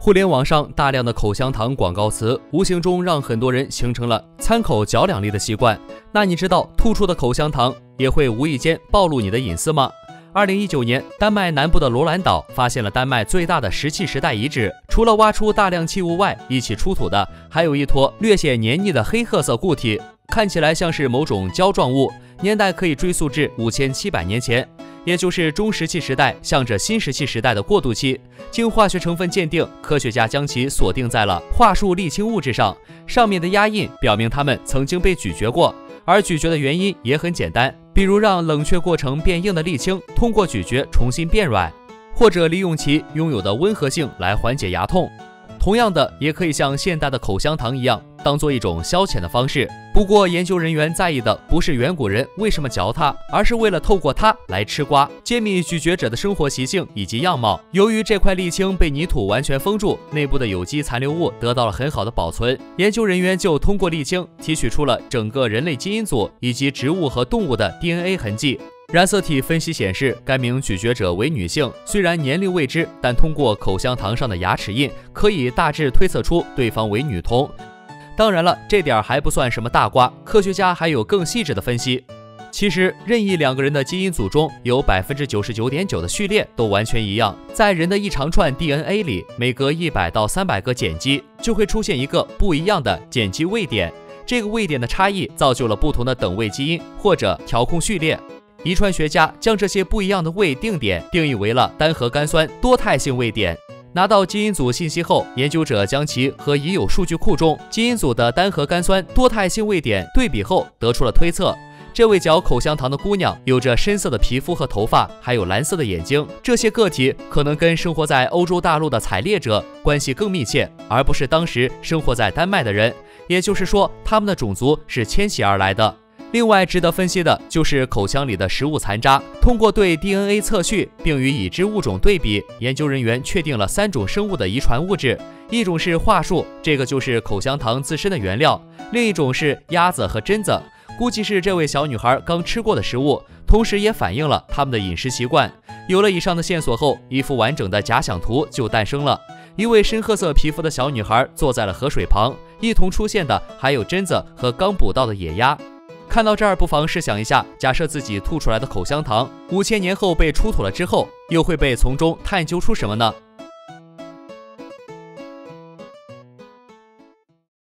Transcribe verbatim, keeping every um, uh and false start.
互联网上大量的口香糖广告词，无形中让很多人形成了参口嚼两粒的习惯。那你知道吐出的口香糖也会无意间暴露你的隐私吗？二零一九年，丹麦南部的罗兰岛发现了丹麦最大的石器时代遗址，除了挖出大量器物外，一起出土的还有一坨略显黏腻的黑褐色固体，看起来像是某种胶状物，年代可以追溯至五千七百年前。也就是中石器时代向着新石器时代的过渡期。经化学成分鉴定，科学家将其锁定在了桦树沥青物质上，上面的压印表明它们曾经被咀嚼过，而咀嚼的原因也很简单，比如让冷却过程变硬的沥青通过咀嚼重新变软，或者利用其拥有的温和性来缓解牙痛。同样的，也可以像现代的口香糖一样，当做一种消遣的方式。不过，研究人员在意的不是远古人为什么嚼它，而是为了透过它来吃瓜，揭秘咀嚼者的生活习性以及样貌。由于这块沥青被泥土完全封住，内部的有机残留物得到了很好的保存，研究人员就通过沥青提取出了整个人类基因组以及植物和动物的 D N A 痕迹。染色体分析显示，该名咀嚼者为女性，虽然年龄未知，但通过口香糖上的牙齿印，可以大致推测出对方为女童。当然了，这点还不算什么大瓜，科学家还有更细致的分析。其实，任意两个人的基因组中有 百分之九十九点九 的序列都完全一样。在人的一长串 D N A 里，每隔一百到三百个碱基就会出现一个不一样的碱基位点，这个位点的差异造就了不同的等位基因或者调控序列。遗传学家将这些不一样的位定点定义为了单核苷酸多态性位点。拿到基因组信息后，研究者将其和已有数据库中基因组的单核苷酸多态性位点对比后，得出了推测。这位嚼口香糖的姑娘有着深色的皮肤和头发，还有蓝色的眼睛。这些个体可能跟生活在欧洲大陆的采猎者关系更密切，而不是当时生活在丹麦的人。也就是说，他们的种族是迁徙而来的。另外值得分析的就是口腔里的食物残渣，通过对 D N A 测序并与已知物种对比，研究人员确定了三种生物的遗传物质，一种是桦树，这个就是口香糖自身的原料；另一种是鸭子和榛子，估计是这位小女孩刚吃过的食物，同时也反映了他们的饮食习惯。有了以上的线索后，一幅完整的假想图就诞生了。一位深褐色皮肤的小女孩坐在了河水旁，一同出现的还有榛子和刚捕到的野鸭。看到这儿，不妨试想一下，假设自己吐出来的口香糖五千年后被出土了之后，又会被从中探究出什么呢？